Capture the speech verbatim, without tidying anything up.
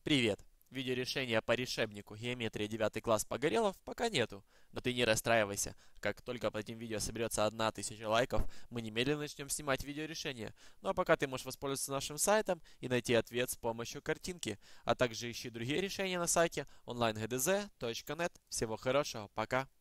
Привет! Видеорешения по решебнику геометрия девятый класс Погорелов пока нету, но ты не расстраивайся. Как только под этим видео соберется одна тысяча лайков, мы немедленно начнем снимать видеорешение. Ну а пока ты можешь воспользоваться нашим сайтом и найти ответ с помощью картинки. А также ищи другие решения на сайте онлайн гэ дэ зэ точка нет. Всего хорошего, пока!